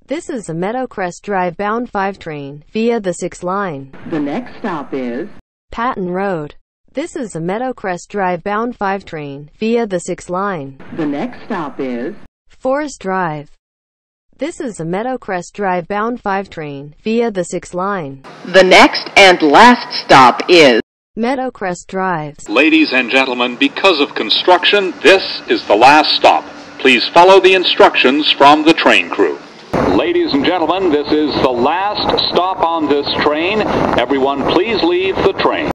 This is a Meadowcrest Drive bound 5 train via the 6 line. The next stop is Patten Rd. This is a Meadowcrest Drive bound 5 train via the 6 line. The next stop is Forest Drive. This is a Meadowcrest Drive bound 5 train via the 6 line. The next and last stop is Meadowcrest Drive. Ladies and gentlemen, because of construction, this is the last stop. Please follow the instructions from the train crew. Ladies and gentlemen, this is the last stop on this train. Everyone, please leave the train.